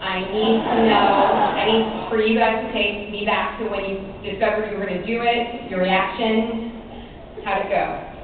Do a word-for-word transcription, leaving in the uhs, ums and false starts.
I need to know, I need for you guys to take me back to when you discovered you were going to do it, your reaction, how'd it go?